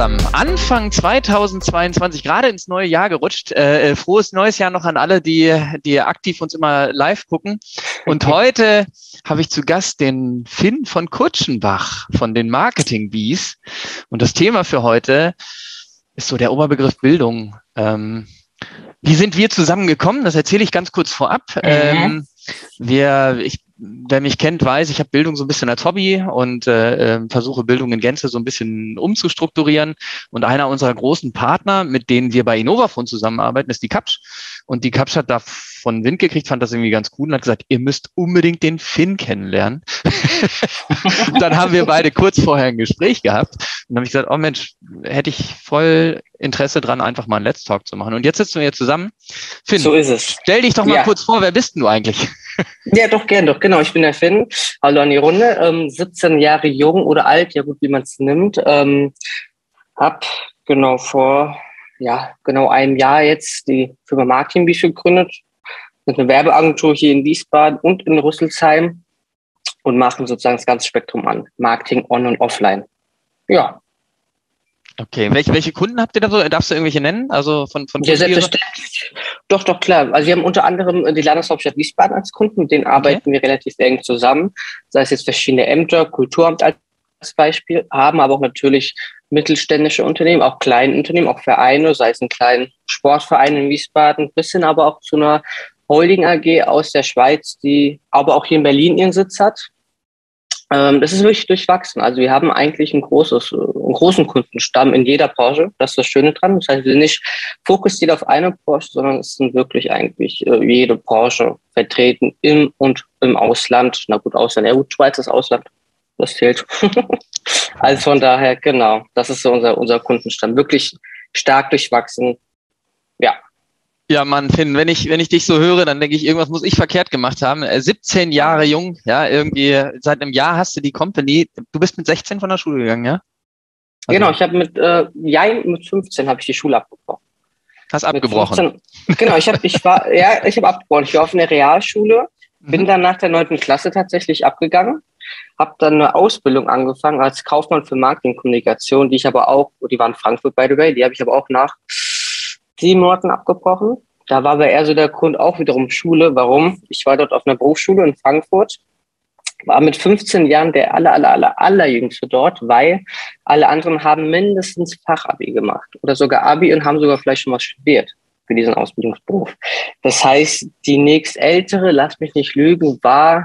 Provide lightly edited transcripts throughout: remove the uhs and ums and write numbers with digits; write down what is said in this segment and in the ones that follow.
zusammen. Anfang 2022, gerade ins neue Jahr gerutscht. Frohes neues Jahr noch an alle, die aktiv uns immer live gucken. Und heute habe ich zu Gast den Finn von Kurtschenbach von den Marketing Bees. Und das Thema für heute ist so der Oberbegriff Bildung. Wie sind wir zusammengekommen? Das erzähle ich ganz kurz vorab. Wer mich kennt, weiß, ich habe Bildung so ein bisschen als Hobby und versuche Bildung in Gänze so ein bisschen umzustrukturieren. Und einer unserer großen Partner, mit denen wir bei Innovafund zusammenarbeiten, ist die Kapsch. Und die Kapsch hat da von Wind gekriegt, fand das irgendwie ganz cool und hat gesagt, ihr müsst unbedingt den Finn kennenlernen. Dann haben wir beide kurz vorher ein Gespräch gehabt und dann habe ich gesagt, oh Mensch, hätte ich voll Interesse dran, einfach mal einen Let's Talk zu machen. Und jetzt sitzen wir hier zusammen. Finn, so ist es. Stell dich doch mal kurz vor, wer bist denn du eigentlich? Ja, doch, gern doch. Genau, ich bin der Finn. Hallo an die Runde. 17 Jahre jung oder alt, ja gut, wie man es nimmt. Hab genau vor einem Jahr jetzt die Firma Marketing Bees gegründet. Mit einer Werbeagentur hier in Wiesbaden und in Rüsselsheim und machen sozusagen das ganze Spektrum an. Marketing on und offline. Ja. Okay, welche Kunden habt ihr da so? Darfst du irgendwelche nennen? Also von ja, selbstverständlich. Doch, klar. Also wir haben unter anderem die Landeshauptstadt Wiesbaden als Kunden, mit denen arbeiten wir relativ eng zusammen. Sei es jetzt verschiedene Ämter, Kulturamt als Beispiel, haben aber auch natürlich mittelständische Unternehmen, auch kleine Unternehmen, auch Vereine, sei es ein kleiner Sportverein in Wiesbaden, bis hin aber auch zu einer Holding AG aus der Schweiz, die aber auch hier in Berlin ihren Sitz hat. Das ist wirklich durchwachsen. Also wir haben eigentlich einen großen Kundenstamm in jeder Branche. Das ist das Schöne dran. Das heißt, wir sind nicht fokussiert auf eine Branche, sondern es sind wirklich eigentlich jede Branche vertreten im und im Ausland. Na gut, Ausland. Ja gut, Schweiz ist Ausland. Das zählt. Also von daher, genau, das ist so unser Kundenstamm. Wirklich stark durchwachsen. Ja. Ja, Mann, Finn, wenn ich dich so höre, dann denke ich, irgendwas muss ich verkehrt gemacht haben. 17 Jahre jung, ja, irgendwie seit einem Jahr hast du die Company. Du bist mit 16 von der Schule gegangen, ja? Also, genau, ich habe mit 15 habe ich die Schule abgebrochen. Hast abgebrochen? 15, genau, ich habe abgebrochen. Ich war auf einer Realschule, bin dann nach der 9. Klasse tatsächlich abgegangen, habe dann eine Ausbildung angefangen als Kaufmann für Marketingkommunikation, die war in Frankfurt, by the way, die habe ich aber auch nach 7 Monaten abgebrochen. Da war aber eher so der Grund auch wiederum Schule. Warum? Ich war dort auf einer Berufsschule in Frankfurt, war mit 15 Jahren der allerjüngste dort, weil alle anderen haben mindestens Fachabi gemacht oder sogar Abi und haben sogar vielleicht schon was studiert für diesen Ausbildungsberuf. Das heißt, die nächstältere, lass mich nicht lügen, war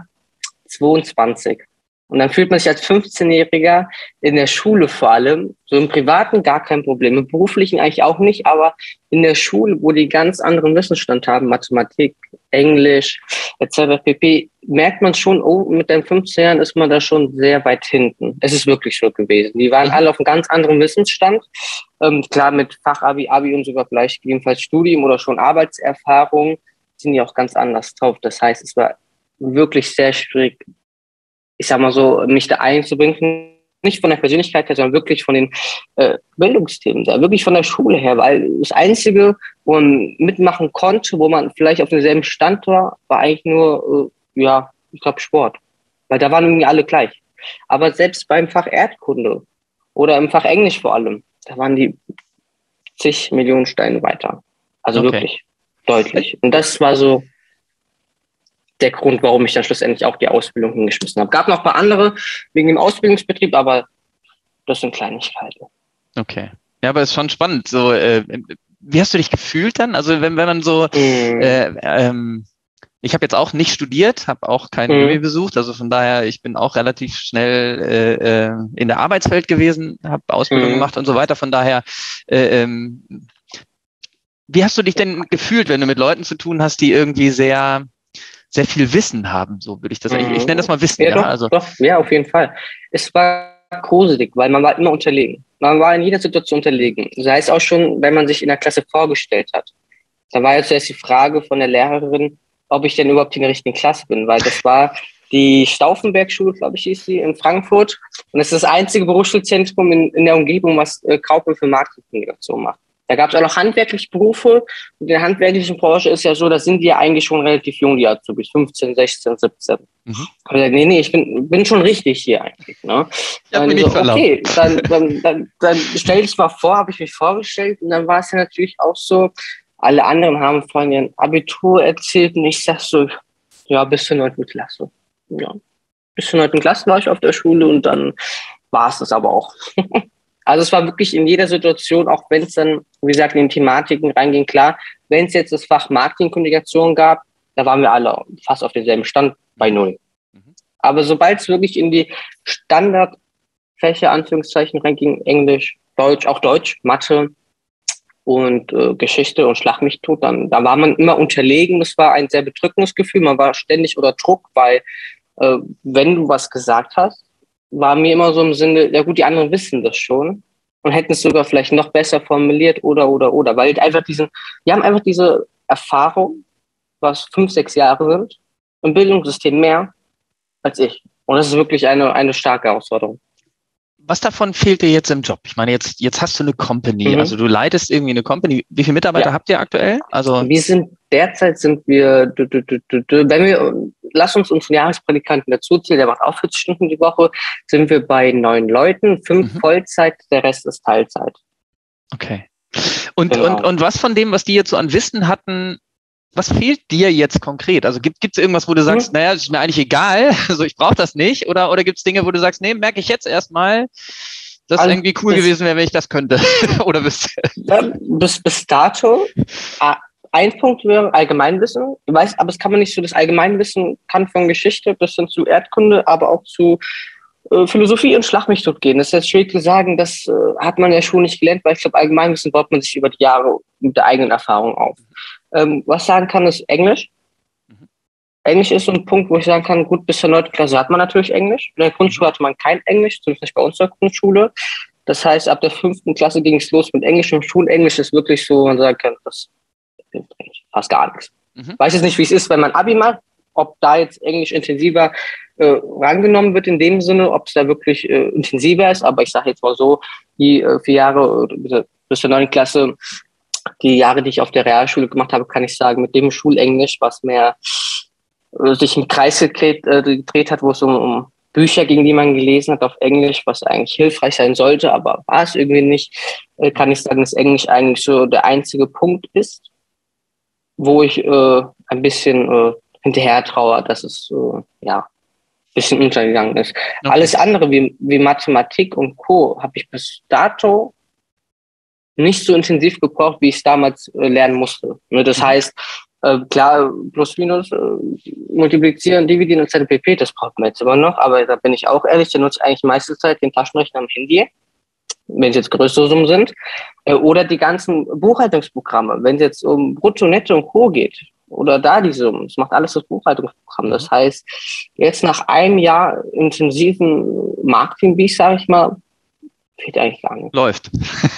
22. Und dann fühlt man sich als 15-Jähriger in der Schule vor allem, so im Privaten gar kein Problem, im Beruflichen eigentlich auch nicht, aber in der Schule, wo die ganz anderen Wissensstand haben, Mathematik, Englisch etc. pp., merkt man schon, oh, mit den 15 Jahren ist man da schon sehr weit hinten. Es ist wirklich so gewesen. Die waren alle auf einem ganz anderen Wissensstand. Klar, mit Fachabi, Abi und sogar vielleicht gegebenenfalls Studium oder schon Arbeitserfahrung sind die auch ganz anders drauf. Das heißt, es war wirklich sehr schwierig, ich sag mal so, mich da einzubringen, nicht von der Persönlichkeit her, sondern wirklich von den Bildungsthemen, wirklich von der Schule her, weil das Einzige, wo man mitmachen konnte, wo man vielleicht auf demselben Stand war eigentlich nur, ich glaube Sport, weil da waren irgendwie alle gleich. Aber selbst beim Fach Erdkunde oder im Fach Englisch vor allem, da waren die zig Millionen Steine weiter. Also wirklich deutlich. Und das war so der Grund, warum ich dann schlussendlich auch die Ausbildung hingeschmissen habe. Gab noch ein paar andere wegen dem Ausbildungsbetrieb, aber das sind Kleinigkeiten. Okay. Ja, aber es ist schon spannend. So, wie hast du dich gefühlt dann? Also wenn man so, ich habe jetzt auch nicht studiert, habe auch kein Uni besucht, also von daher, ich bin auch relativ schnell in der Arbeitswelt gewesen, habe Ausbildung gemacht und so weiter. Von daher, wie hast du dich denn gefühlt, wenn du mit Leuten zu tun hast, die irgendwie sehr viel Wissen haben, so würde ich das. Ich nenne das mal Wissen, ja. Doch, auf jeden Fall. Es war gruselig, weil man war immer unterlegen. Man war in jeder Situation unterlegen. Sei es auch schon, wenn man sich in der Klasse vorgestellt hat. Da war ja zuerst die Frage von der Lehrerin, ob ich denn überhaupt in der richtigen Klasse bin, weil das war die Stauffenberg-Schule, glaube ich, hieß sie, in Frankfurt. Und es ist das einzige Berufsschulzentrum in der Umgebung, was Kaufmann für Marketingkommunikation macht. Da gab es auch noch handwerkliche Berufe. Und in der handwerklichen Branche ist ja so, da sind die ja eigentlich schon relativ jung, die Azubis, 15, 16, 17. Nee, ich bin schon richtig hier eigentlich. Ne? Ich hab mich nicht verlaufen. Okay, dann stell dich mal vor, habe ich mich vorgestellt und dann war es ja natürlich auch so, alle anderen haben von ihrem Abitur erzählt und ich sag so, ja, bis zur 9. Klasse. Ja, bis zur 9. Klasse war ich auf der Schule und dann war es das aber auch. Also es war wirklich in jeder Situation, auch wenn es dann, wie gesagt, in die Thematiken reinging, klar, wenn es jetzt das Fach Marketingkommunikation gab, da waren wir alle fast auf demselben Stand bei 0. Aber sobald es wirklich in die Standardfächer, Anführungszeichen, reinging, Englisch, Deutsch, Mathe und Geschichte und Schlag mich tot, dann da war man immer unterlegen. Das war ein sehr bedrückendes Gefühl. Man war ständig unter Druck, weil wenn du was gesagt hast, war mir immer so im Sinne, ja gut, die anderen wissen das schon und hätten es sogar vielleicht noch besser formuliert oder, weil wir haben einfach diese Erfahrung, was 5, 6 Jahre sind, im Bildungssystem mehr als ich. Und das ist wirklich eine starke Herausforderung. Was davon fehlt dir jetzt im Job? Ich meine, jetzt hast du eine Company, also du leitest irgendwie eine Company. Wie viele Mitarbeiter habt ihr aktuell? Also Derzeit sind wir, lass uns unseren Jahrespraktikanten dazu zählen, der macht auch 40 Stunden die Woche, sind wir bei 9 Leuten, 5 Vollzeit, der Rest ist Teilzeit. Okay. Und was von dem, was die jetzt so an Wissen hatten, was fehlt dir jetzt konkret? Also gibt es irgendwas, wo du sagst, naja, ist mir eigentlich egal, also ich brauche das nicht? Oder gibt es Dinge, wo du sagst, nee, merke ich jetzt erstmal, dass also irgendwie cool gewesen wäre, wenn ich das könnte? Oder bis dato, ein Punkt wäre Allgemeinwissen. Ich weiß, aber es kann man nicht so, das Allgemeinwissen kann von Geschichte bis hin zu Erdkunde, aber auch zu Philosophie und Schlag mich tot gehen. Das ist jetzt schwierig zu sagen, das hat man ja schon nicht gelernt, weil ich glaube, Allgemeinwissen baut man sich über die Jahre mit der eigenen Erfahrung auf. Was ich sagen kann, ist Englisch. Englisch ist so ein Punkt, wo ich sagen kann, gut, bis zur 9. Klasse hat man natürlich Englisch. In der Grundschule hatte man kein Englisch, zumindest nicht bei uns in der Grundschule. Das heißt, ab der 5. Klasse ging es los mit Englisch und Schulenglisch ist wirklich so, man sagen kann, das hilft eigentlich fast gar nichts. Weiß jetzt nicht, wie es ist, wenn man Abi macht, ob da jetzt Englisch intensiver rangenommen wird in dem Sinne, ob es da wirklich intensiver ist, aber ich sage jetzt mal so, die 4 Jahre bis zur 9. Klasse, die Jahre, die ich auf der Realschule gemacht habe, kann ich sagen, mit dem Schulenglisch, was mehr sich im Kreis gedreht hat, wo es um Bücher ging, die man gelesen hat auf Englisch, was eigentlich hilfreich sein sollte, aber war es irgendwie nicht, kann ich sagen, dass Englisch eigentlich so der einzige Punkt ist, wo ich ein bisschen hinterher traue, dass es ein bisschen untergegangen ist. Okay. Alles andere wie Mathematik und Co. habe ich bis dato nicht so intensiv gebraucht, wie ich es damals lernen musste. Das heißt, klar, plus, minus, multiplizieren, dividieren und pp., das braucht man jetzt immer noch, aber da bin ich auch ehrlich, da nutze ich eigentlich meiste Zeit den Taschenrechner am Handy, wenn es jetzt größere Summen sind, oder die ganzen Buchhaltungsprogramme, wenn es jetzt um Brutto, Netto und Co. geht, oder da die Summen, das macht alles das Buchhaltungsprogramm. Das heißt, jetzt nach einem Jahr intensiven Marketing, sage ich mal, fehlt eigentlich gar nicht. Läuft,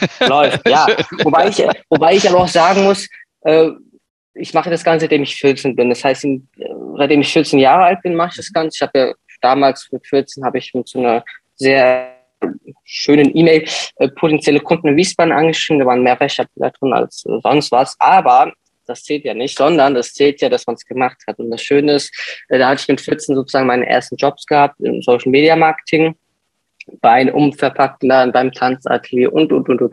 ja. Wobei ich aber auch sagen muss, ich mache das Ganze, seitdem ich 14 bin. Das heißt, seitdem ich 14 Jahre alt bin, mache ich das Ganze. Ich habe ja damals mit 14 habe ich mit so einer sehr schönen E-Mail potenzielle Kunden in Wiesbaden angeschrieben. Da waren mehr Rechtschreibfehler drin als sonst was. Aber das zählt ja nicht, sondern das zählt ja, dass man es gemacht hat. Und das Schöne ist, da hatte ich mit 14 sozusagen meine ersten Jobs gehabt im Social Media Marketing, bei einem umverpackten Laden, beim Tanzatelier und.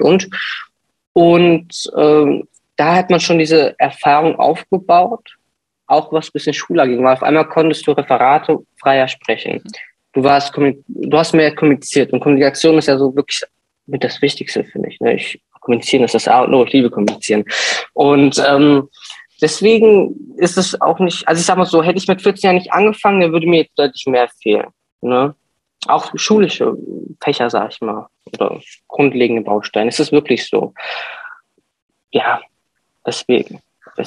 Und da hat man schon diese Erfahrung aufgebaut, auch was ein bisschen Schule ging, weil auf einmal konntest du Referate freier sprechen. Du hast mehr kommuniziert und Kommunikation ist ja so wirklich mit das Wichtigste, finde ich. Ne? Kommunizieren ist das A und O, ich liebe Kommunizieren. Und deswegen ist es auch nicht, also ich sag mal so, hätte ich mit 14 Jahren nicht angefangen, dann würde mir jetzt deutlich mehr fehlen. Ne? Auch schulische Fächer, sag ich mal, oder grundlegende Bausteine. Es ist wirklich so. Ja, deswegen.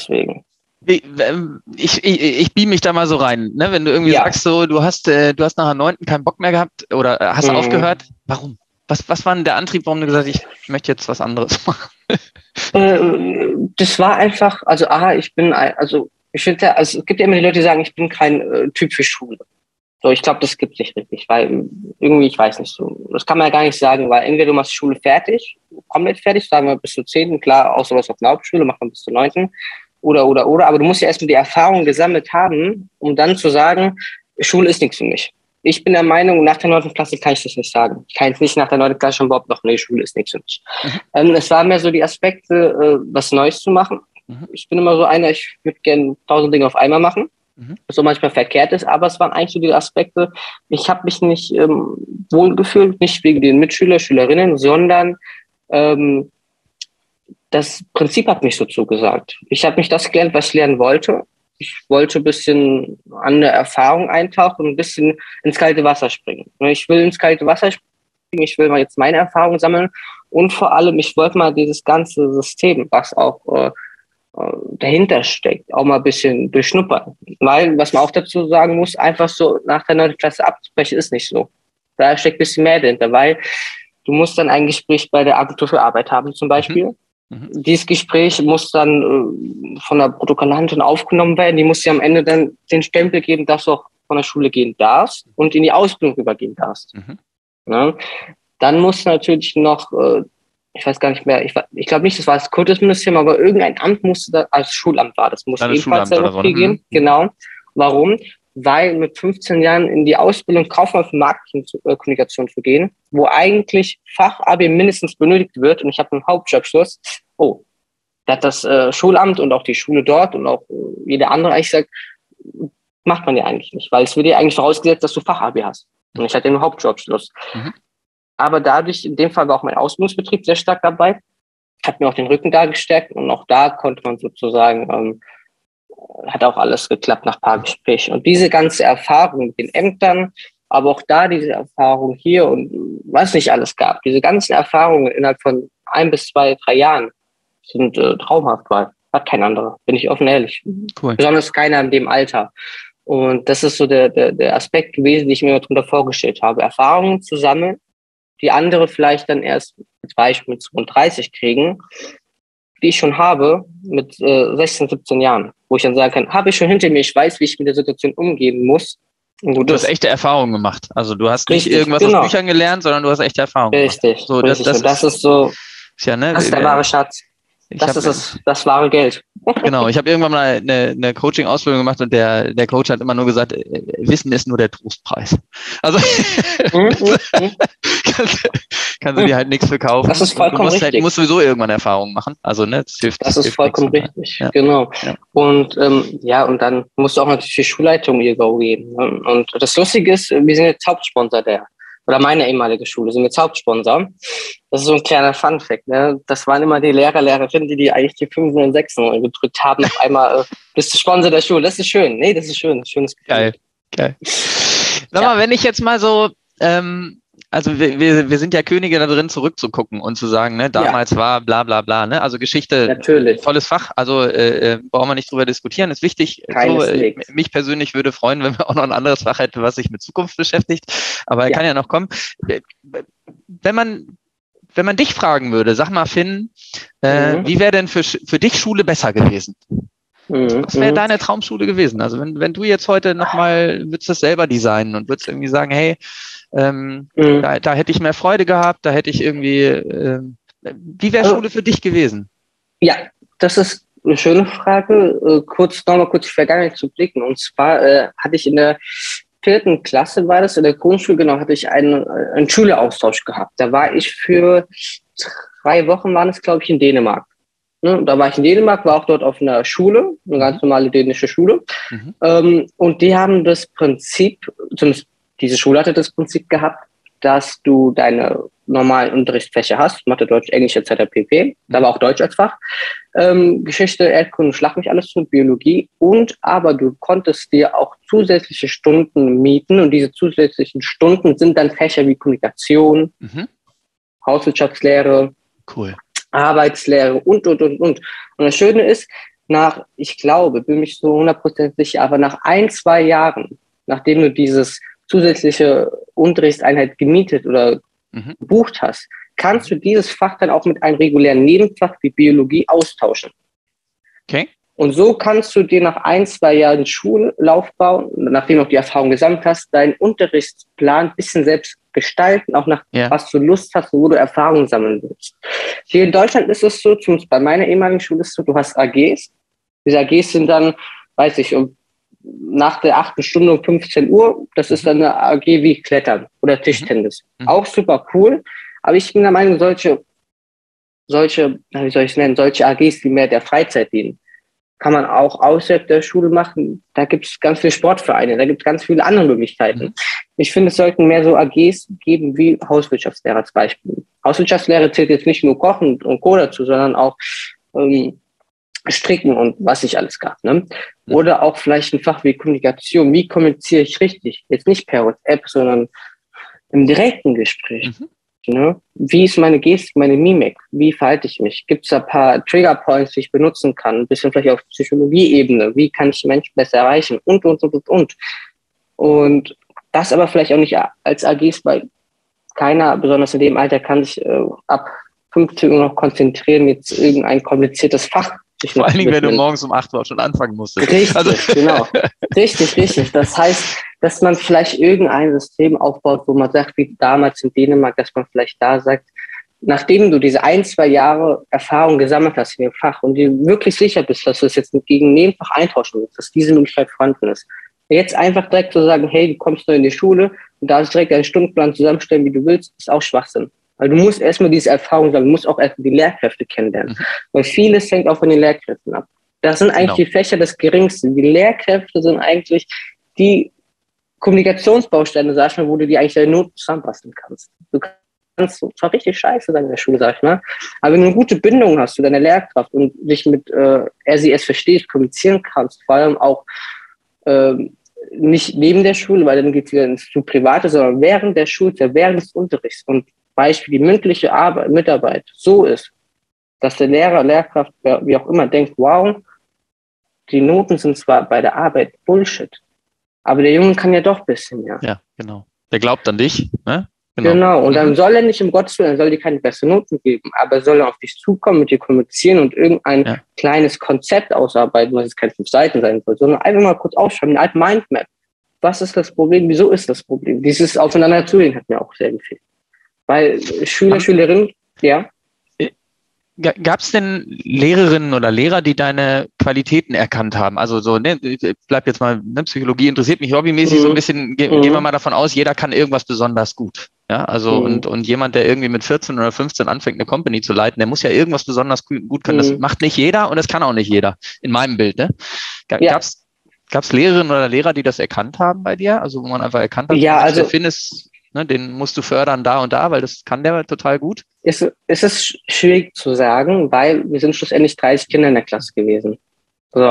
Ich beam mich da mal so rein, ne? Wenn du irgendwie sagst, so, du hast nach der 9. keinen Bock mehr gehabt oder hast aufgehört. Warum? Was war denn der Antrieb, warum du gesagt hast, ich möchte jetzt was anderes machen? Das war einfach, also ich finde ja, also es gibt ja immer die Leute, die sagen, ich bin kein Typ für Schule. So, ich glaube, das gibt es nicht richtig, weil irgendwie, ich weiß nicht so, das kann man ja gar nicht sagen, weil entweder du machst die Schule fertig, komplett fertig, sagen wir bis zur 10., klar, außer was auf der Hauptschule, macht man bis zur 9. Oder, aber du musst ja erstmal die Erfahrung gesammelt haben, um dann zu sagen, Schule ist nichts für mich. Ich bin der Meinung, nach der 9. Klasse kann ich das nicht sagen. Ich kann jetzt nicht nach der 9. Klasse schon überhaupt noch, nee, Schule ist nichts für mich. Es waren mehr so die Aspekte, was Neues zu machen. Ich bin immer so einer, ich würde gerne 1000 Dinge auf einmal machen, was so manchmal verkehrt ist, aber es waren eigentlich so die Aspekte, ich habe mich nicht wohlgefühlt, nicht wegen den Mitschüler, Schülerinnen, sondern das Prinzip hat mich so zugesagt. Ich habe nicht das gelernt, was ich lernen wollte. Ich wollte ein bisschen an der Erfahrung eintauchen und ein bisschen ins kalte Wasser springen. Ich will ins kalte Wasser springen, ich will mal jetzt meine Erfahrungen sammeln und vor allem, ich wollte mal dieses ganze System, was auch dahinter steckt, auch mal ein bisschen durchschnuppern. Weil, was man auch dazu sagen muss, einfach so nach der 9. Klasse abzubrechen, ist nicht so. Da steckt ein bisschen mehr dahinter, weil du musst dann ein Gespräch bei der Agentur für Arbeit haben zum Beispiel. Dieses Gespräch muss dann von der Protokollantin aufgenommen werden. Die muss dir am Ende dann den Stempel geben, dass du auch von der Schule gehen darfst und in die Ausbildung übergehen darfst. Ja? Dann muss natürlich noch, ich weiß gar nicht mehr, ich glaube nicht, das war das Kultusministerium, aber irgendein Amt musste da, als Schulamt war, das musste ebenfalls noch gehen. Genau. Warum? Weil mit 15 Jahren in die Ausbildung Kaufmann für Marketingkommunikation zu gehen, wo eigentlich Fach-Abi mindestens benötigt wird und ich habe einen Hauptschulabschluss, da hat das Schulamt und auch die Schule dort und auch jeder andere eigentlich sagt, macht man ja eigentlich nicht, weil es wird ja eigentlich vorausgesetzt, dass du Fach-Abi hast. Und ich hatte einen Hauptschulabschluss. Aber dadurch, in dem Fall war auch mein Ausbildungsbetrieb sehr stark dabei, hat mir auch den Rücken da gestärkt und auch da konnte man sozusagen hat auch alles geklappt nach ein paar Gesprächen. Und diese ganze Erfahrung mit den Ämtern, aber auch da diese Erfahrung hier und was nicht alles gab, diese ganzen Erfahrungen innerhalb von 1 bis 2, 3 Jahren sind traumhaft, weil hat kein anderer, bin ich offen ehrlich. Cool. Besonders keiner in dem Alter. Und das ist so der Aspekt gewesen, den ich mir darunter vorgestellt habe. Erfahrungen zu sammeln, die andere vielleicht dann erst als Beispiel mit 32 kriegen, die ich schon habe mit 16, 17 Jahren, wo ich dann sagen kann, habe ich schon hinter mir, ich weiß, wie ich mit der Situation umgehen muss. Du hast echte Erfahrungen gemacht. Also du hast nicht irgendwas aus Büchern gelernt, sondern du hast echte Erfahrungen gemacht. Richtig. So, das ist so. Ja, ne, das ist der wahre Schatz. Das ist das wahre Geld. Genau, ich habe irgendwann mal eine Coaching-Ausbildung gemacht und der Coach hat immer nur gesagt, Wissen ist nur der Trostpreis. Also kannst du dir halt nichts verkaufen. Das ist vollkommen richtig. Du musst sowieso irgendwann Erfahrungen machen. Also ne, das hilft. Das ist vollkommen richtig, ja. Genau. Ja. Und und dann musst du auch natürlich die Schulleitung ihr Go geben. Und das Lustige ist, wir sind jetzt Hauptsponsor oder meine ehemalige Schule, sind jetzt Hauptsponsor. Das ist so ein kleiner Funfact. Ne? Das waren immer die Lehrerinnen, die eigentlich die 5 und 6 gedrückt haben. Auf einmal bist du Sponsor der Schule. Das ist schön. Nee, das ist schön. Schönes Gefühl. Geil. Sag mal, wenn ich jetzt mal so, also wir sind ja Könige da drin, zurückzugucken und zu sagen, ne, damals war bla bla bla, ne? Also Geschichte, natürlich. Tolles Fach, also brauchen wir nicht drüber diskutieren, ist wichtig. Mich persönlich würde freuen, wenn wir auch noch ein anderes Fach hätten, was sich mit Zukunft beschäftigt, aber kann ja noch kommen. Wenn man dich fragen würde, sag mal, Finn, wie wäre denn für dich Schule besser gewesen? Was wäre deine Traumschule gewesen? Also wenn du jetzt heute nochmal, würdest du das selber designen und würdest irgendwie sagen, hey, da hätte ich mehr Freude gehabt, da hätte ich irgendwie, wie wäre Schule für dich gewesen? Ja, das ist eine schöne Frage. Nochmal kurz die Vergangenheit zu blicken. Und zwar hatte ich in der 4. Klasse, war das, in der Grundschule, genau, hatte ich einen Schüleraustausch gehabt. Da war ich für 3 Wochen, waren es, glaube ich, in Dänemark. Da war ich in Dänemark, war auch dort auf einer Schule, eine ganz normale dänische Schule. Und die haben das Prinzip, zumindest diese Schule hatte das Prinzip gehabt, dass du deine normalen Unterrichtsfächer hast, Mathe, Deutsch, Englisch etc. pp. Da war auch Deutsch als Fach, Geschichte, Erdkunde, Schlag mich alles zu, Biologie. Aber du konntest dir auch zusätzliche Stunden mieten und diese zusätzlichen Stunden sind dann Fächer wie Kommunikation, Hauswirtschaftslehre, Arbeitslehre und. Und das Schöne ist, ich glaube, bin mich so 100% sicher, aber nach 1, 2 Jahren, nachdem du dieses zusätzliche Unterrichtseinheit gemietet oder gebucht hast, kannst du dieses Fach dann auch mit einem regulären Nebenfach wie Biologie austauschen. Okay. Und so kannst du dir nach 1, 2 Jahren Schullaufbau, nachdem du auch die Erfahrung gesammelt hast, deinen Unterrichtsplan ein bisschen selbst gestalten, auch nach was du Lust hast, wo du Erfahrungen sammeln willst. Hier in Deutschland ist es so, zumindest bei meiner ehemaligen Schule ist es so, du hast AGs. Diese AGs sind dann, weiß ich, nach der 8. Stunde um 15 Uhr, das ist dann eine AG wie Klettern oder Tischtennis. Auch super cool, aber ich bin der Meinung, solche, wie soll ich es nennen, solche AGs, die mehr der Freizeit dienen, kann man auch außerhalb der Schule machen. Da gibt es ganz viele Sportvereine, da gibt es ganz viele andere Möglichkeiten. Ich finde, es sollten mehr so AGs geben wie Hauswirtschaftslehre als Beispiel. Hauswirtschaftslehre zählt jetzt nicht nur Kochen und Co. dazu, sondern auch Stricken und was ich alles gab. Ne? Oder auch vielleicht ein Fach wie Kommunikation. Wie kommuniziere ich richtig? Jetzt nicht per WhatsApp, sondern im direkten Gespräch. Ne? Wie ist meine Gestik, meine Mimik? Wie verhalte ich mich? Gibt es da ein paar Triggerpoints, die ich benutzen kann? Ein bisschen vielleicht auf Psychologie-Ebene. Wie kann ich Menschen besser erreichen? Und. Und das aber vielleicht auch nicht als AGs, weil keiner, besonders in dem Alter, kann sich ab 15 Uhr noch konzentrieren, jetzt irgendein kompliziertes Fach. Vor allen Dingen, wenn du morgens um 8 Uhr schon anfangen musstest. Richtig, genau. Richtig. Das heißt, dass man vielleicht irgendein System aufbaut, wo man sagt, wie damals in Dänemark, dass man vielleicht da sagt, nachdem du diese 1-2 Jahre Erfahrung gesammelt hast in dem Fach und dir wirklich sicher bist, dass du es jetzt gegen Nebenfach eintauschen willst, dass diese Möglichkeit vorhanden ist, jetzt einfach direkt zu sagen, hey, du kommst neu in die Schule und darfst direkt einen Stundenplan zusammenstellen, wie du willst, ist auch Schwachsinn. Weil du musst erstmal diese Erfahrung sammeln, du musst auch erstmal die Lehrkräfte kennenlernen. Weil vieles hängt auch von den Lehrkräften ab. Das sind eigentlich die Fächer das Geringste. Die Lehrkräfte sind eigentlich die Kommunikationsbausteine, sag ich mal, wo du die eigentlich deine Noten zusammenbasteln kannst. Du kannst zwar richtig scheiße sein in der Schule, sag ich mal, aber wenn du eine gute Bindung hast zu deiner Lehrkraft und dich mit sie es verstehst, kommunizieren kannst, vor allem auch nicht neben der Schule, weil dann geht es wieder ins zu Private, sondern während der Schulzeit, während des Unterrichts und Beispiel die mündliche Mitarbeit so ist, dass der Lehrer, Lehrkraft, wie auch immer, denkt, wow, die Noten sind zwar bei der Arbeit Bullshit, aber der Junge kann ja doch ein bisschen mehr. Ja, genau. Der glaubt an dich, ne? Genau. Und dann soll er nicht, um Gottes Willen, soll dir keine besseren Noten geben, aber soll er auf dich zukommen, mit dir kommunizieren und irgendein kleines Konzept ausarbeiten, was jetzt keine 5 Seiten sein soll, sondern einfach mal kurz aufschreiben, eine Art Mindmap. Was ist das Problem? Wieso ist das Problem? Dieses Aufeinander zugehen hat mir auch sehr gefehlt. Weil Schülerinnen, ja. Gab es denn Lehrerinnen oder Lehrer, die deine Qualitäten erkannt haben? Also so, ne, bleib jetzt mal, ne, Psychologie interessiert mich hobbymäßig so ein bisschen, gehen wir mal davon aus, jeder kann irgendwas besonders gut. Ja, also und jemand, der irgendwie mit 14 oder 15 anfängt, eine Company zu leiten, der muss ja irgendwas besonders gut können. Das macht nicht jeder und das kann auch nicht jeder, in meinem Bild. Ne? Gab's Lehrerinnen oder Lehrer, die das erkannt haben bei dir? Also wo man einfach erkannt hat, also findest, ne, den musst du fördern da und da, weil das kann der total gut? Es ist schwierig zu sagen, weil wir sind schlussendlich 30 Kinder in der Klasse gewesen. So,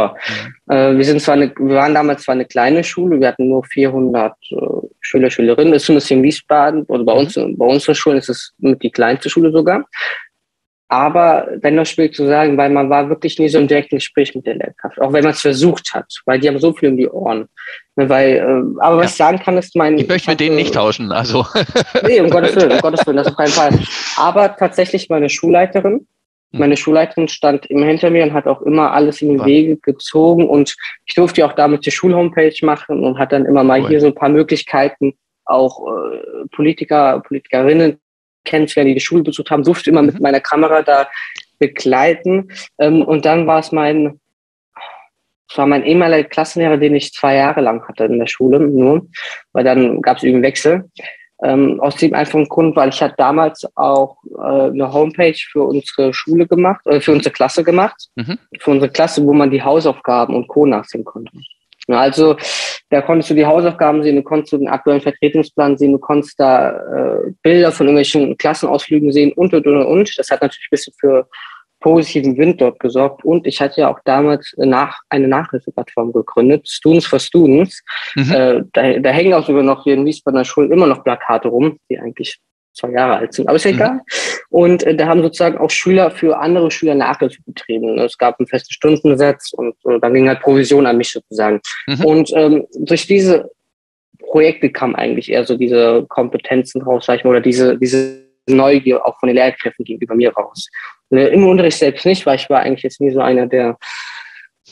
wir waren damals zwar eine kleine Schule, wir hatten nur 400 Schüler, Schülerinnen. Das ist zumindest in Wiesbaden, oder bei unseren Schulen ist es mit die kleinste Schule sogar. Aber dennoch schwierig zu sagen, weil man war wirklich nie so im direkten Gespräch mit der Lehrkraft, auch wenn man es versucht hat, weil die haben so viel um die Ohren. Aber was ich sagen kann, ist ich möchte mit denen nicht tauschen, also. Nee, um Gottes Willen, das auf keinen Fall. Aber tatsächlich meine Schulleiterin stand immer hinter mir und hat auch immer alles in die Wege gezogen und ich durfte ja auch damit die Schulhomepage machen und hat dann immer mal hier so ein paar Möglichkeiten, auch Politikerinnen kennenzulernen, die die Schule besucht haben, durfte immer mit meiner Kamera da begleiten. Und dann war es mein ehemaliger Klassenlehrer, den ich 2 Jahre lang hatte in der Schule, nur, weil dann gab es irgendwie Wechsel. Aus dem einfachen Grund, weil ich hatte damals auch eine Homepage für unsere Schule gemacht, für unsere Klasse gemacht, für unsere Klasse, wo man die Hausaufgaben und Co. nachsehen konnte. Ja, also da konntest du die Hausaufgaben sehen, du konntest den aktuellen Vertretungsplan sehen, du konntest da Bilder von irgendwelchen Klassenausflügen sehen und. Das hat natürlich ein bisschen für positiven Wind dort gesorgt. Und ich hatte ja auch damals eine Nachhilfeplattform gegründet, Students for Students. Da hängen auch sogar noch hier in Wiesbadener Schulen immer noch Plakate rum, die eigentlich 2 Jahre alt sind, aber ist ja egal. Und da haben sozusagen auch Schüler für andere Schüler Nachhilfe betrieben. Es gab einen festen Stundensatz und dann ging halt Provision an mich sozusagen. Und durch diese Projekte kam eigentlich eher so diese Kompetenzen raus, sag ich mal, oder diese Neugier auch von den Lehrkräften gegenüber mir raus. Im Unterricht selbst nicht, weil ich war eigentlich jetzt nie so einer, der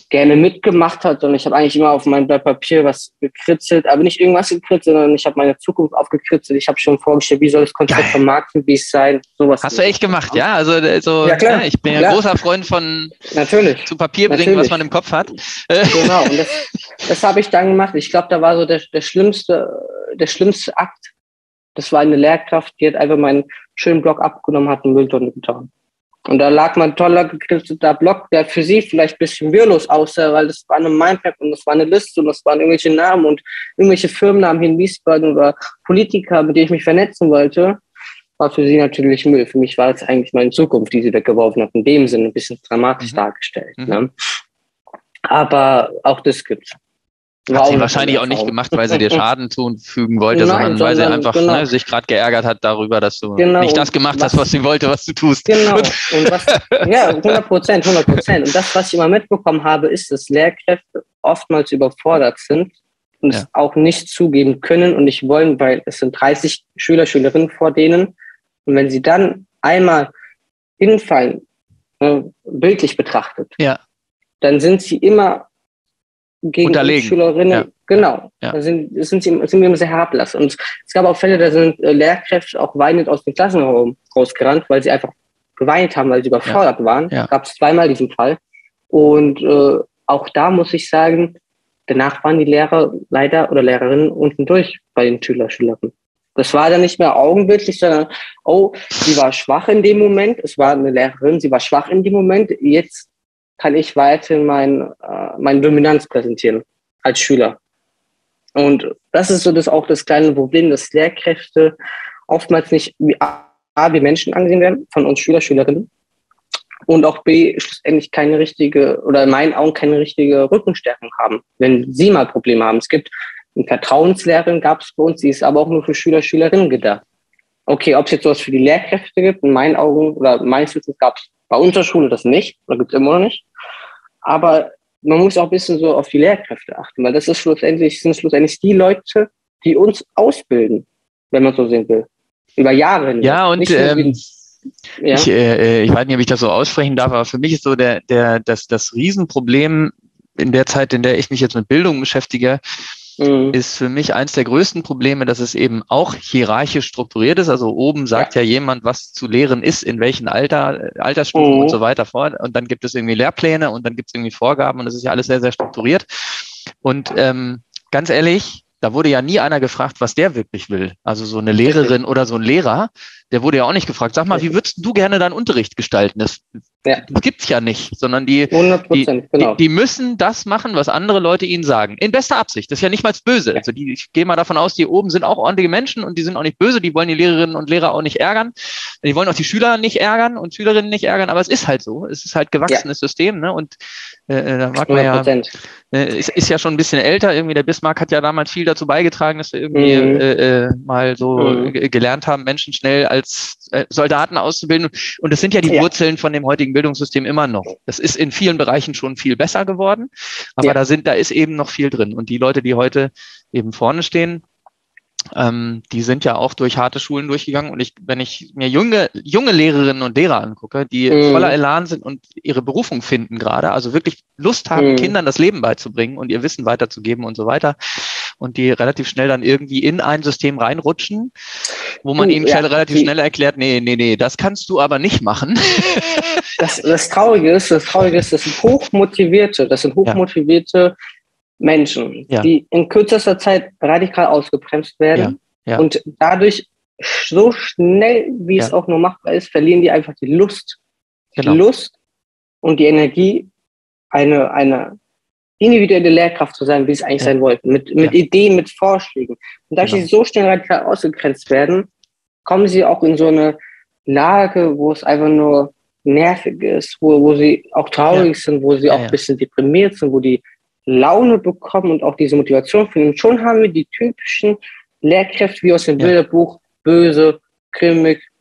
gerne mitgemacht hat. Und ich habe eigentlich immer auf mein Blatt Papier was gekritzelt, aber nicht irgendwas gekritzelt, sondern ich habe meine Zukunft aufgekritzelt. Ich habe schon vorgestellt, wie soll das Konzept vermarkten, wie es sein, sowas. Hast du echt gemacht, ja? Also ja, klar, ich bin ja ein großer Freund von zu Papier bringen, was man im Kopf hat. Genau, und das habe ich dann gemacht. Ich glaube, da war so der schlimmste Akt. Das war eine Lehrkraft, die hat einfach meinen schönen Block abgenommen, hat einen Mülltonne getan. Und da lag mein toller, gekritzelter Block, der für sie vielleicht ein bisschen wirrlos aussah, weil das war eine Mindmap und das war eine Liste und das waren irgendwelche Namen und irgendwelche Firmennamen hier in Wiesbaden oder Politiker, mit denen ich mich vernetzen wollte, war für sie natürlich Müll. Für mich war das eigentlich meine Zukunft, die sie weggeworfen hat, in dem Sinne ein bisschen dramatisch dargestellt. Ne? Aber auch das gibt's. Hat sie wahrscheinlich auch nicht gemacht, weil sie dir Schaden zufügen wollte, sondern weil sie einfach sich gerade geärgert hat darüber, dass du nicht das gemacht hast, was sie wollte, was du tust. Genau. Und 100%. Und das, was ich immer mitbekommen habe, ist, dass Lehrkräfte oftmals überfordert sind und es auch nicht zugeben können und nicht wollen, weil es sind 30 Schüler, Schülerinnen vor denen. Und wenn sie dann einmal hinfallen, bildlich betrachtet, dann sind sie immer gegen Schülerinnen, genau, da sind wir immer sehr herablassend. Und es gab auch Fälle, da sind Lehrkräfte auch weinend aus dem Klassenraum rausgerannt, weil sie einfach geweint haben, weil sie überfordert waren. Gab es zweimal diesen Fall. Und auch da muss ich sagen, danach waren die Lehrer leider oder Lehrerinnen unten durch bei den Schülerinnen. Das war dann nicht mehr augenblicklich, sondern, sie war schwach in dem Moment. Es war eine Lehrerin, sie war schwach in dem Moment. Jetzt kann ich weiterhin meine Dominanz präsentieren als Schüler. Und das ist so auch das kleine Problem, dass Lehrkräfte oftmals nicht wie Menschen angesehen werden von uns Schülerinnen und auch B, schlussendlich keine richtige oder in meinen Augen keine richtige Rückenstärkung haben, wenn sie mal Probleme haben. Es gibt eine Vertrauenslehrerin, gab es bei uns, die ist aber auch nur für Schülerinnen gedacht. Okay, ob es jetzt sowas für die Lehrkräfte gibt, in meinen Augen oder meines Wissens gab es bei unserer Schule das nicht, oder gibt es immer noch nicht. Aber man muss auch ein bisschen so auf die Lehrkräfte achten, weil das sind schlussendlich die Leute, die uns ausbilden, wenn man so sehen will. Über Jahre hinweg. Ja, und ich weiß nicht, ob ich das so aussprechen darf, aber für mich ist so das Riesenproblem in der Zeit, in der ich mich jetzt mit Bildung beschäftige, ist für mich eins der größten Probleme, dass es eben auch hierarchisch strukturiert ist. Also oben sagt ja jemand, was zu lehren ist, in welchen Altersstufen und so weiter fort. Und dann gibt es irgendwie Lehrpläne und dann gibt es irgendwie Vorgaben und das ist ja alles sehr, sehr strukturiert. Und ganz ehrlich, da wurde ja nie einer gefragt, was der wirklich will. Also so eine Lehrerin oder so ein Lehrer, der wurde ja auch nicht gefragt. Sag mal, wie würdest du gerne deinen Unterricht gestalten? Das gibt's ja nicht, sondern die müssen das machen, was andere Leute ihnen sagen. In bester Absicht. Das ist ja nicht mal böse. Also ich gehe mal davon aus, die oben sind auch ordentliche Menschen und die sind auch nicht böse. Die wollen die Lehrerinnen und Lehrer auch nicht ärgern. Die wollen auch die Schüler nicht ärgern und Schülerinnen nicht ärgern. Aber es ist halt so. Es ist halt gewachsenes System. Ne? Und da mag man ja, ist ja schon ein bisschen älter. Irgendwie der Bismarck hat ja damals viel dazu beigetragen, dass wir irgendwie mal so gelernt haben, Menschen schnell als Soldaten auszubilden. Und das sind ja die Wurzeln von dem heutigen Bildungssystem immer noch. Das ist in vielen Bereichen schon viel besser geworden, aber da ist eben noch viel drin. Und die Leute, die heute eben vorne stehen, die sind ja auch durch harte Schulen durchgegangen. Und wenn ich mir junge Lehrerinnen und Lehrer angucke, die voller Elan sind und ihre Berufung finden gerade, also wirklich Lust haben, Kindern das Leben beizubringen und ihr Wissen weiterzugeben und so weiter, und die relativ schnell dann irgendwie in ein System reinrutschen, wo man ihnen relativ schnell erklärt, nee, das kannst du aber nicht machen. Das Traurige ist, das sind hochmotivierte Menschen, die in kürzester Zeit radikal ausgebremst werden und dadurch so schnell, wie es auch nur machbar ist, verlieren die einfach die Lust. Die Lust und die Energie, eine individuelle Lehrkraft zu sein, wie es eigentlich sein wollten, mit Ideen, mit Vorschlägen. Und da sie so schnell radikal ausgegrenzt werden, kommen sie auch in so eine Lage, wo es einfach nur nervig ist, wo sie auch traurig sind, wo sie auch ein bisschen deprimiert sind, wo die Laune bekommen und auch diese Motivation finden. Und schon haben wir die typischen Lehrkräfte wie aus dem Bilderbuch, böse, grimmig,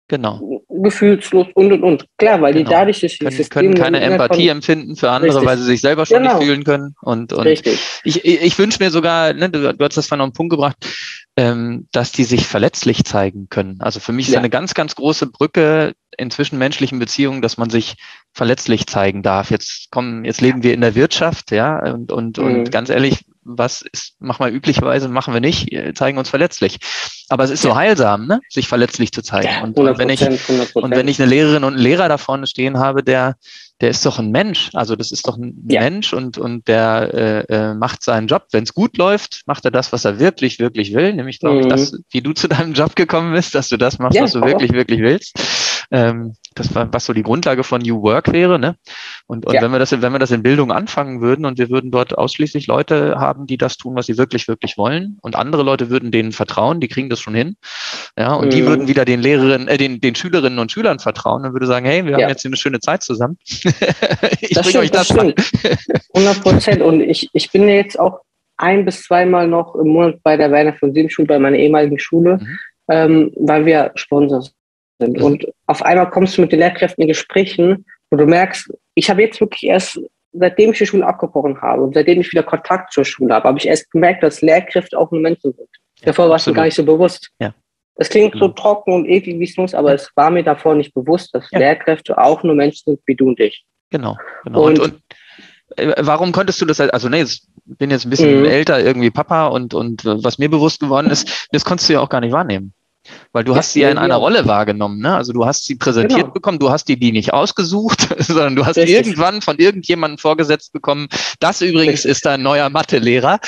Genau. gefühlslos und. Klar, weil die Genau. dadurch das Können keine Empathie empfinden für andere, richtig. weil sie sich selber schon nicht Genau. fühlen können. Und Richtig. ich wünsche mir sogar, ne, du hast das vorhin auf den Punkt gebracht, dass die sich verletzlich zeigen können. Also für mich ist eine ganz, ganz große Brücke in zwischenmenschlichen Beziehungen, dass man sich verletzlich zeigen darf. Jetzt leben wir in der Wirtschaft, ja, und ganz ehrlich, machen wir üblicherweise, machen wir nicht, zeigen uns verletzlich. Aber es ist so heilsam, ne, sich verletzlich zu zeigen. Ja, Und wenn ich eine Lehrerin und einen Lehrer da vorne stehen habe, der ist doch ein Mensch. Also das ist doch ein Mensch und der macht seinen Job. Wenn es gut läuft, macht er das, was er wirklich, wirklich will. Nämlich, glaube ich, das, wie du zu deinem Job gekommen bist, dass du das machst, was du wirklich, wirklich willst. Das war, was so die Grundlage von New Work wäre, ne? Und wenn wir das in Bildung anfangen würden und wir würden dort ausschließlich Leute haben, die das tun, was sie wirklich, wirklich wollen, und andere Leute würden denen vertrauen, die kriegen das schon hin, ja, und die würden wieder den Schülerinnen und Schülern vertrauen und würde sagen, hey, wir haben jetzt hier eine schöne Zeit zusammen. Ich bringe euch das an. 100%. Und ich bin jetzt auch 1 bis 2 Mal noch im Monat bei der Werner von Sieben Schule, bei meiner ehemaligen Schule, weil wir Sponsor sind. Und auf einmal kommst du mit den Lehrkräften in Gesprächen, wo du merkst, ich habe jetzt wirklich erst, seitdem ich die Schule abgebrochen habe und seitdem ich wieder Kontakt zur Schule habe ich erst gemerkt, dass Lehrkräfte auch nur Menschen sind. Davor war es mir gar nicht so bewusst. Ja. Das klingt so trocken und ewig wie es muss, aber es war mir davor nicht bewusst, dass Lehrkräfte auch nur Menschen sind wie du und ich. Genau. Und warum konntest du das, also ne, ich bin jetzt ein bisschen älter, irgendwie Papa und was mir bewusst geworden ist, das konntest du ja auch gar nicht wahrnehmen. Weil du hast sie ja in einer Rolle wahrgenommen, ne? Also du hast sie präsentiert bekommen, du hast die nicht ausgesucht, sondern du hast irgendwann von irgendjemandem vorgesetzt bekommen, das übrigens ist dein neuer Mathelehrer.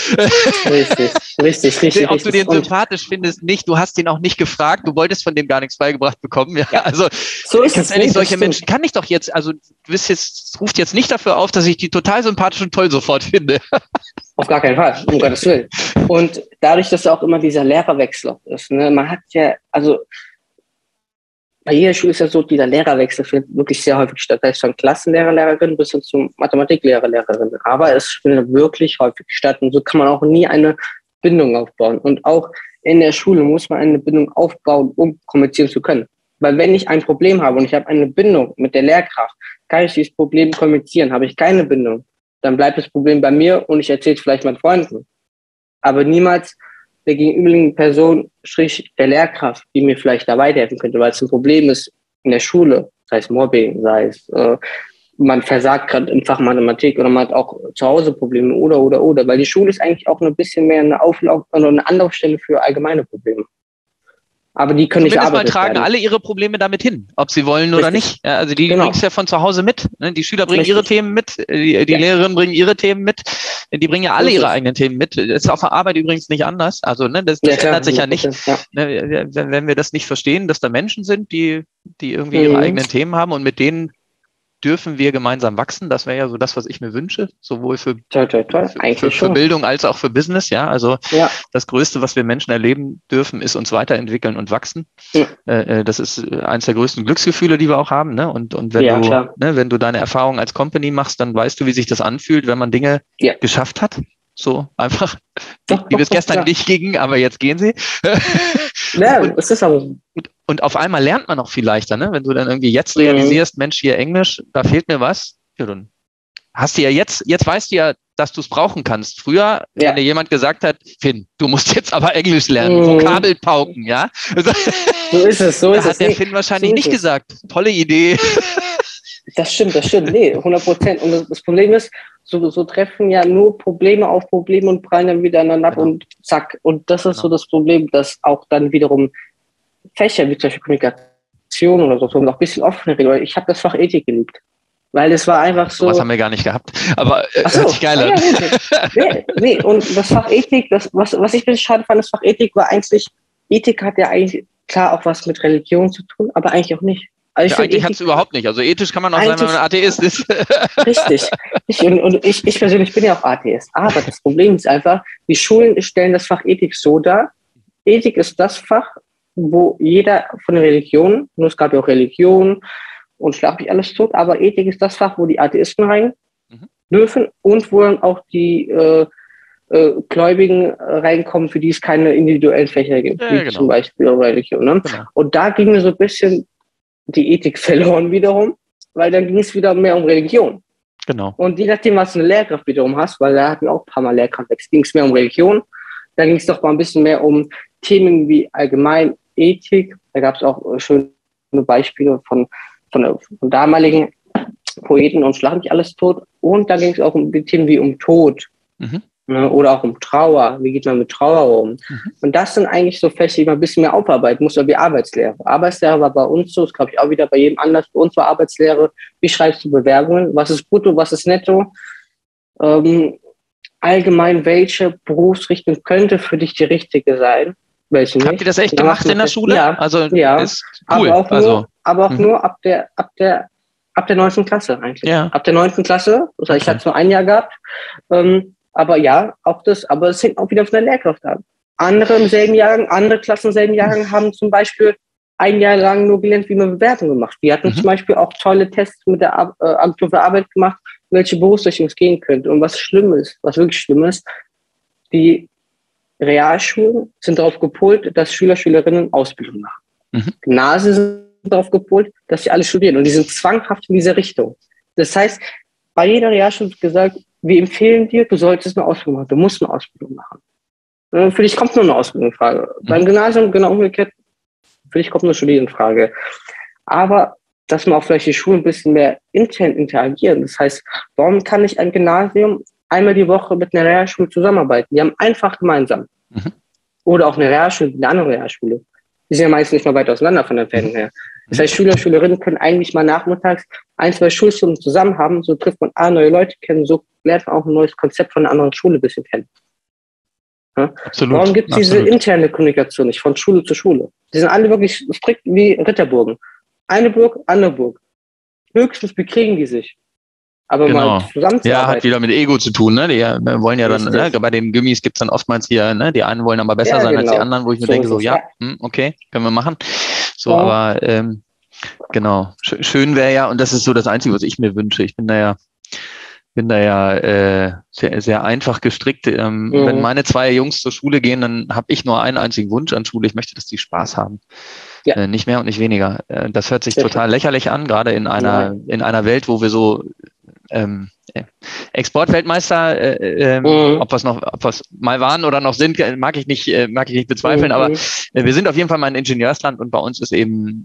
Richtig. Ob du den sympathisch findest, nicht, du hast ihn auch nicht gefragt, du wolltest von dem gar nichts beigebracht bekommen. Ja, also so ist ganz ehrlich, solche Menschen kann ich doch jetzt, also ruft jetzt nicht dafür auf, dass ich die total sympathisch und toll sofort finde. Auf gar keinen Fall, um Gottes Willen. Und dadurch, dass auch immer dieser Lehrerwechsel ist, ne, man hat ja, also bei jeder Schule ist ja so, dieser Lehrerwechsel findet wirklich sehr häufig statt. Das heißt von Klassenlehrer, Lehrerin bis hin zum Mathematiklehrer, Lehrerin. Aber es findet wirklich häufig statt und so kann man auch nie eine Bindung aufbauen. Und auch in der Schule muss man eine Bindung aufbauen, um kommunizieren zu können. Weil wenn ich ein Problem habe und ich habe eine Bindung mit der Lehrkraft, kann ich dieses Problem kommunizieren. Habe ich keine Bindung, dann bleibt das Problem bei mir und ich erzähle es vielleicht meinen Freunden. Aber niemals der gegenüberliegenden Person, sprich der Lehrkraft, die mir vielleicht da weiterhelfen könnte, weil es ein Problem ist in der Schule, sei es Mobbing, sei es man versagt gerade im Fach Mathematik oder man hat auch zu Hause Probleme oder. Weil die Schule ist eigentlich auch ein bisschen mehr eine eine Anlaufstelle für allgemeine Probleme. Aber die können nicht mal tragen alle ihre Probleme damit hin, ob sie wollen oder nicht. Ja, also die bringen es ja von zu Hause mit. Ne? Die Schüler bringen ihre Themen mit, die Lehrerinnen bringen ihre Themen mit. Die bringen ja alle ihre eigenen Themen mit. Das ist auf der Arbeit übrigens nicht anders. Also ne, das ändert sich ja nicht. Ne, wenn wir das nicht verstehen, dass da Menschen sind, die irgendwie ihre eigenen Themen haben und mit denen dürfen wir gemeinsam wachsen. Das wäre ja so das, was ich mir wünsche, sowohl für Bildung als auch für Business. Ja, also das Größte, was wir Menschen erleben dürfen, ist uns weiterentwickeln und wachsen. Ja. Das ist eines der größten Glücksgefühle, die wir auch haben. Ne? Und wenn du deine Erfahrungen als Company machst, dann weißt du, wie sich das anfühlt, wenn man Dinge geschafft hat. So einfach, die bis gestern nicht gingen, aber jetzt gehen sie. Ja, das ist aber so. Und auf einmal lernt man auch viel leichter, ne? Wenn du dann irgendwie jetzt realisierst, Mensch, hier Englisch, da fehlt mir was. Ja, dann hast du ja jetzt weißt du ja, dass du es brauchen kannst. Früher, wenn dir jemand gesagt hat, Finn, du musst jetzt aber Englisch lernen, Vokabelpauken, ja? So ist es. Hat der Finn wahrscheinlich nicht gesagt. Tolle Idee. Das stimmt. Nee, 100%. Und das Problem ist, so treffen ja nur Probleme auf Probleme und prallen dann wieder aneinander ab und zack. Und das ist so das Problem, dass auch dann wiederum Fächer wie zum Beispiel Kommunikation oder so noch ein bisschen offener reden. Weil ich habe das Fach Ethik geliebt. Weil es war einfach so. Was haben wir gar nicht gehabt. Aber hört sich geil an. Nee, und das Fach Ethik, was ich ein bisschen schade fand, das Fach Ethik war eigentlich, Ethik hat ja eigentlich klar auch was mit Religion zu tun, aber eigentlich auch nicht. Also eigentlich hat es überhaupt nicht. Also ethisch kann man auch sein, wenn man Atheist ist. Richtig. Ich persönlich bin ja auch Atheist. Aber das Problem ist einfach, die Schulen stellen das Fach Ethik so dar. Ethik ist das Fach, wo jeder von den Religionen, nur es gab ja auch Religionen und schlag mich alles tot, aber Ethik ist das Fach, wo die Atheisten rein dürfen und wo dann auch die Gläubigen reinkommen, für die es keine individuellen Fächer gibt, wie zum Beispiel Religion. Ne? Genau. Und da ging mir so ein bisschen die Ethik verloren wiederum, weil dann ging es wieder mehr um Religion. Genau. Und je nachdem, was du eine Lehrkraft wiederum hast, weil da hatten wir auch ein paar Mal Lehrkraft, ging es mehr um Religion, da ging es doch mal ein bisschen mehr um Themen wie allgemein Ethik. Da gab es auch schöne Beispiele von damaligen Poeten und Schlag mich alles tot. Und da ging es auch um die Themen wie um Tod. Oder auch um Trauer. Wie geht man mit Trauer um? Und das sind eigentlich so Fächer, die man ein bisschen mehr aufarbeiten muss, wie Arbeitslehre. Arbeitslehre war bei uns so, das glaube ich auch wieder bei jedem anders. Bei uns war Arbeitslehre, wie schreibst du Bewerbungen? Was ist brutto, was ist netto? Allgemein, welche Berufsrichtung könnte für dich die richtige sein? Welche nicht? Habt ihr das echt gemacht in der Schule? Ja, also ja. Ist cool. Aber auch nur ab der 9. Klasse eigentlich. Ja. Ab der 9. Klasse. Also ich hatte nur ein Jahr gehabt. Aber ja, auch das. Aber es hängt auch wieder von der Lehrkraft ab. Andere Klassen im selben Jahrgang haben zum Beispiel ein Jahr lang nur gelernt, wie man Bewertungen macht. Die hatten zum Beispiel auch tolle Tests mit der Agentur für Arbeit gemacht, welche Berufsrichtung es gehen könnte. Und was wirklich schlimm ist, die Realschulen sind darauf gepolt, dass Schüler, Schülerinnen Ausbildung machen. Gymnasien sind darauf gepolt, dass sie alle studieren. Und die sind zwanghaft in dieser Richtung. Das heißt, bei jeder Realschule wird gesagt, wir empfehlen dir, du solltest eine Ausbildung machen. Du musst eine Ausbildung machen. Für dich kommt nur eine Ausbildung in Frage. Beim Gymnasium genau umgekehrt, für dich kommt nur Studieren in Frage. Aber dass man auch vielleicht die Schulen ein bisschen mehr intern interagieren. Das heißt, warum kann nicht ein Gymnasium einmal die Woche mit einer Realschule zusammenarbeiten? Die haben einfach gemeinsam. Oder auch eine Realschule, eine andere Realschule. Die sind ja meistens nicht mal weit auseinander von der Entfernung her. Das heißt, Schüler, Schülerinnen können eigentlich mal nachmittags 1-2 Schulstunden zusammen haben, so trifft man neue Leute kennen, so lernt man auch ein neues Konzept von einer anderen Schule ein bisschen kennen. Ja? Absolut. Warum gibt es diese interne Kommunikation nicht von Schule zu Schule? Die sind alle wirklich strikt wie Ritterburgen. Eine Burg, andere Burg. Höchstens bekriegen die sich. Aber mal zusammenzuarbeiten. Ja, hat wieder mit Ego zu tun, ne? Die wollen ja dann, ne? Bei den Gummis gibt's dann oftmals hier, ne? Die einen wollen aber besser sein als die anderen, wo ich mir denke, so, okay, können wir machen. So, aber genau. Schön wäre ja, und das ist so das Einzige, was ich mir wünsche. Ich bin da ja sehr, sehr einfach gestrickt. Wenn meine 2 Jungs zur Schule gehen, dann habe ich nur einen einzigen Wunsch an Schule. Ich möchte, dass die Spaß haben. Ja. Nicht mehr und nicht weniger. Das hört sich total lächerlich an, gerade in einer Welt, wo wir so Exportweltmeister, ob wir mal waren oder noch sind, mag ich nicht bezweifeln, aber wir sind auf jeden Fall mal ein Ingenieursland und bei uns ist eben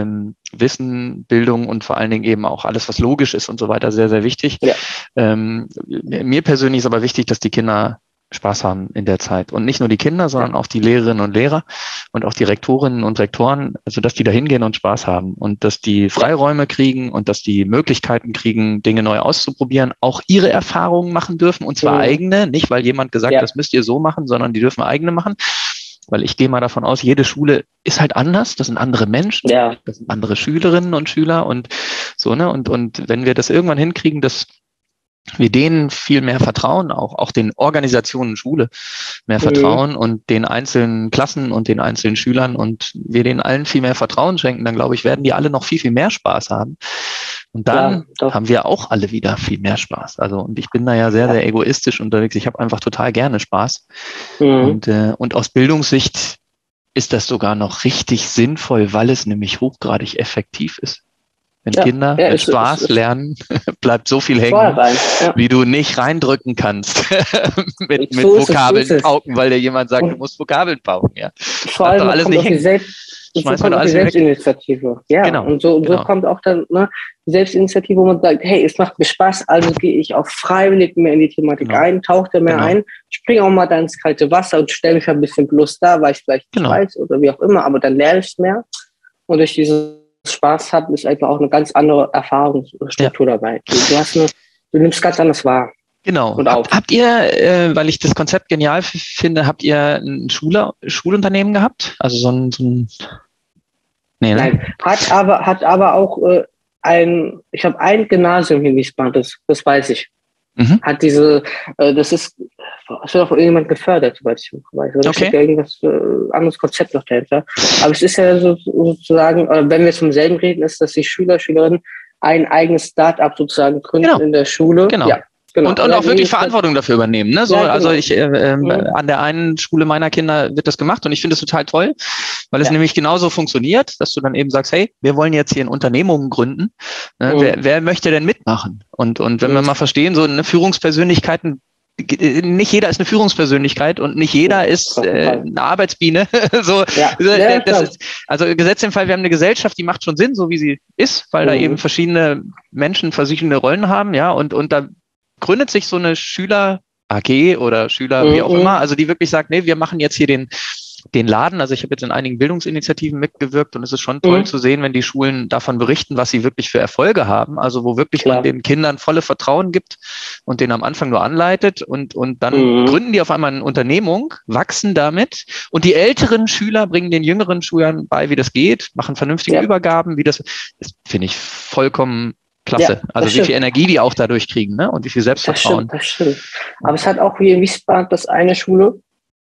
Wissen, Bildung und vor allen Dingen eben auch alles, was logisch ist und so weiter, sehr, sehr wichtig. Ja. Mir persönlich ist aber wichtig, dass die Kinder Spaß haben in der Zeit. Und nicht nur die Kinder, sondern auch die Lehrerinnen und Lehrer und auch die Rektorinnen und Rektoren, also dass die da hingehen und Spaß haben und dass die Freiräume kriegen und dass die Möglichkeiten kriegen, Dinge neu auszuprobieren, auch ihre Erfahrungen machen dürfen und zwar eigene, nicht weil jemand gesagt hat, das müsst ihr so machen, sondern die dürfen eigene machen. Weil ich gehe mal davon aus, jede Schule ist halt anders, das sind andere Menschen, das sind andere Schülerinnen und Schüler und so, ne? Und wenn wir das irgendwann hinkriegen, dass wir denen viel mehr vertrauen, auch den Organisationen Schule mehr vertrauen und den einzelnen Klassen und den einzelnen Schülern und wir denen allen viel mehr Vertrauen schenken, dann glaube ich, werden die alle noch viel, viel mehr Spaß haben. Und dann haben wir auch alle wieder viel mehr Spaß. Also, und ich bin da ja sehr, sehr egoistisch unterwegs. Ich habe einfach total gerne Spaß. Und aus Bildungssicht ist das sogar noch richtig sinnvoll, weil es nämlich hochgradig effektiv ist. Wenn Kinder mit Spaß lernen, bleibt so viel hängen, wie du nicht reindrücken kannst mit Vokabeln pauken, weil dir jemand sagt, du musst Vokabeln pauken. Ja. Vor allem alles nicht hängen. Schmeiß mal alles die Selbstinitiative. Ja, genau. Und so kommt auch dann die Selbstinitiative, wo man sagt, hey, es macht mir Spaß, also gehe ich auch freiwillig mehr in die Thematik ein, tauche da mehr ein, springe auch mal da ins kalte Wasser und stelle mich ein bisschen bloß da, weil ich vielleicht nicht weiß oder wie auch immer, aber dann lerne ich mehr. Und durch diese Spaß haben, ist einfach auch eine ganz andere Erfahrungsstruktur dabei. Du nimmst ganz anders wahr. Genau. Habt ihr, weil ich das Konzept genial finde, habt ihr ein Schulunternehmen gehabt? Also so ein Nee, ne? Nein, hat aber auch ich habe ein Gymnasium hier in Wiesbaden, das weiß ich. Hat das wird auch von irgendjemand gefördert, soweit ich weiß. Oder steht ja irgendwas anderes Konzept noch dahinter. Aber es ist ja sozusagen, wenn wir vom selben reden, ist, dass die Schüler, Schülerinnen ein eigenes Start-up sozusagen gründen in der Schule. Genau. Ja. genau. Und auch wirklich Verantwortung dafür übernehmen. Ne? So, ja, genau. Also an der einen Schule meiner Kinder wird das gemacht und ich finde es total toll, weil es nämlich genauso funktioniert, dass du dann eben sagst, hey, wir wollen jetzt hier eine Unternehmung gründen. Ne? Wer möchte denn mitmachen? Und wenn wir mal verstehen, so eine Führungspersönlichkeiten, nicht jeder ist eine Führungspersönlichkeit und nicht jeder ist eine Arbeitsbiene. So, also gesetzt im Fall, wir haben eine Gesellschaft, die macht schon Sinn, so wie sie ist, weil da eben verschiedene Menschen verschiedene Rollen haben, ja, und da gründet sich so eine Schüler AG oder Schüler, wie auch immer, also die wirklich sagt, nee, wir machen jetzt hier den Laden. Also ich habe jetzt in einigen Bildungsinitiativen mitgewirkt und es ist schon toll zu sehen, wenn die Schulen davon berichten, was sie wirklich für Erfolge haben. Also wo wirklich man den Kindern volle Vertrauen gibt und den am Anfang nur anleitet und dann gründen die auf einmal eine Unternehmung, wachsen damit und die älteren Schüler bringen den jüngeren Schülern bei, wie das geht, machen vernünftige Übergaben, das finde ich vollkommen klasse. Ja, also wie viel Energie die auch dadurch kriegen, ne? Und wie viel Selbstvertrauen. Das stimmt. Aber es hat auch wie in Wiesbaden das eine Schule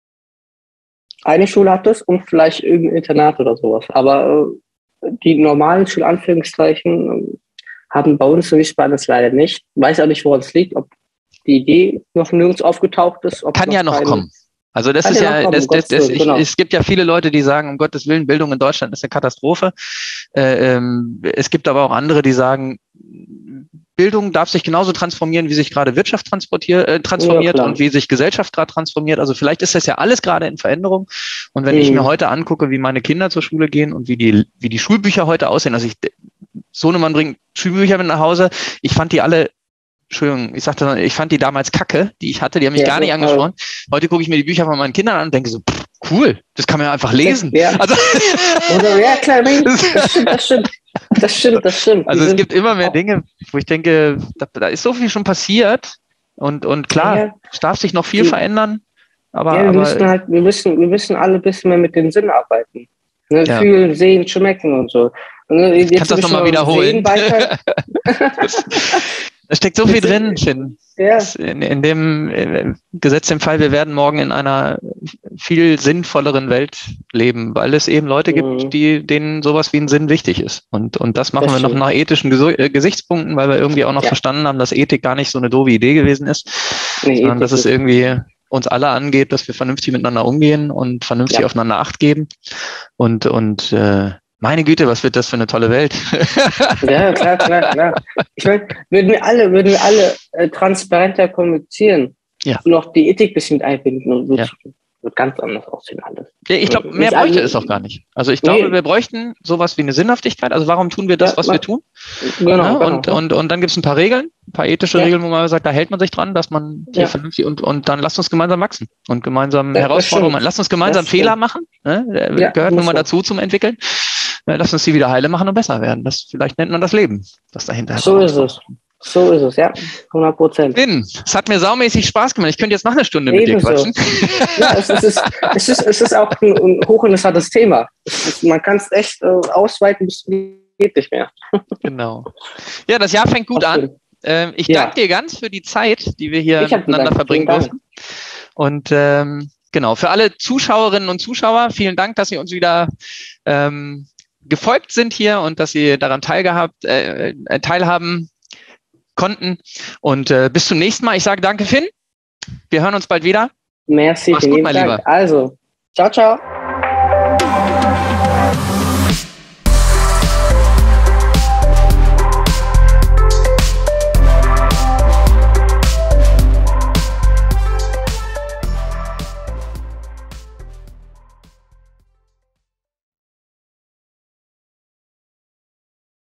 hat das und vielleicht irgendein Internat oder sowas. Aber die normalen Schulanführungszeichen haben bei uns in Wiesbaden das leider nicht. Weiß auch nicht, woran es liegt, ob die Idee noch nirgends aufgetaucht ist. Kann ja noch kommen. Also das ist ja, es gibt ja viele Leute, die sagen, um Gottes Willen, Bildung in Deutschland ist eine Katastrophe. Es gibt aber auch andere, die sagen, Bildung darf sich genauso transformieren, wie sich gerade Wirtschaft transformiert und wie sich Gesellschaft gerade transformiert. Also vielleicht ist das ja alles gerade in Veränderung. Und wenn ich mir heute angucke, wie meine Kinder zur Schule gehen und wie die Schulbücher heute aussehen, also Sohnemann bringt Schulbücher mit nach Hause. Ich fand die alle, Entschuldigung, ich fand die damals kacke, die ich hatte, die haben mich gar nicht angesprochen. Heute gucke ich mir die Bücher von meinen Kindern an und denke so, cool, das kann man ja einfach lesen. Ja, also, ja klar, das stimmt. Also es gibt immer mehr Dinge, wo ich denke, da ist so viel schon passiert und klar, es darf sich noch viel verändern. Aber, wir müssen alle ein bisschen mehr mit den Sinnen arbeiten. Ne? Fühlen, sehen, schmecken und so. Und, kannst du das nochmal wiederholen? Da steckt so viel drin, Finn. Ja. In dem Gesetz im Fall, wir werden morgen in einer viel sinnvolleren Welt leben, weil es eben Leute gibt, denen sowas wie ein Sinn wichtig ist. Und das machen wir noch nach ethischen Gesichtspunkten, weil wir irgendwie auch noch verstanden haben, dass Ethik gar nicht so eine doofe Idee gewesen ist, sondern dass es irgendwie uns alle angeht, dass wir vernünftig miteinander umgehen und vernünftig aufeinander Acht geben. Und meine Güte, was wird das für eine tolle Welt? Ja, klar. Ich meine, würden wir alle transparenter kommunizieren und auch die Ethik ein bisschen einbinden und wird ganz anders aussehen alles. Ja, ich glaube, mehr bräuchte es auch gar nicht. Also ich glaube, wir bräuchten sowas wie eine Sinnhaftigkeit. Also warum tun wir das, was wir tun? Genau. Und dann gibt es ein paar Regeln, ein paar ethische Regeln, wo man sagt, da hält man sich dran, dass man hier vernünftig und dann lasst uns gemeinsam wachsen und gemeinsam Herausforderungen. Lasst uns gemeinsam Fehler machen. Ne? Gehört nun mal dazu zum Entwickeln. Lass uns die wieder heile machen und besser werden. Vielleicht nennt man das Leben, das dahinter ist. So ist es, ja. 100%. Finn, es hat mir saumäßig Spaß gemacht. Ich könnte jetzt noch eine Stunde mit dir quatschen. Ja, es ist auch ein hochinteressantes Thema. Man kann es echt ausweiten, bis geht nicht mehr. Genau. Ja, das Jahr fängt gut an. Ich danke dir ganz für die Zeit, die wir hier miteinander verbringen durften. Und genau, für alle Zuschauerinnen und Zuschauer, vielen Dank, dass Sie uns wieder gefolgt sind hier und dass Sie daran teilhaben konnten. Und bis zum nächsten Mal. Ich sage danke, Finn. Wir hören uns bald wieder. Merci. Mach's gut, mein Lieber. Also, ciao.